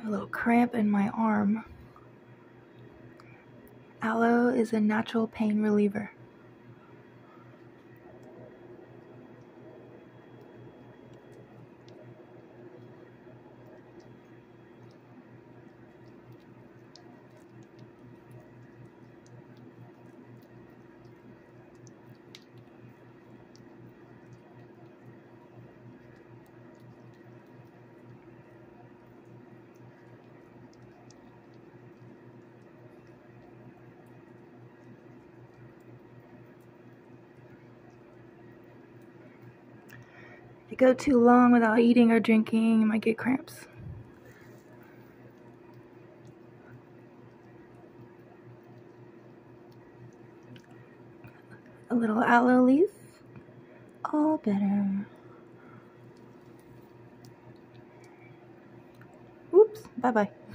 A little cramp in my arm. Aloe is a natural pain reliever. If you go too long without eating or drinking, you might get cramps. A little aloe leaf, all better. Oops, bye-bye.